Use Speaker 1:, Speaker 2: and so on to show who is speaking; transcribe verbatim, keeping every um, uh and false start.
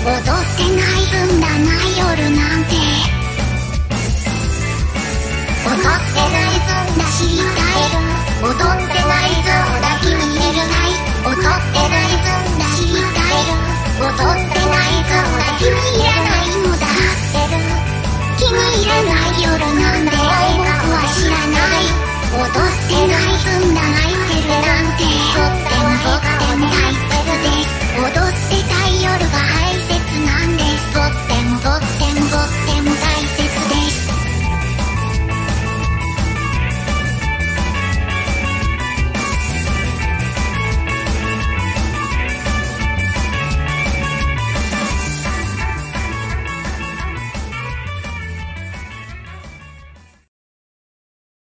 Speaker 1: ってない分だない夜なんて踊ってない分だ知りたい踊ってない分だ君にいるない踊ってない分だ知りたい踊ってない分だ君いらないのだ気に入らない夜なんで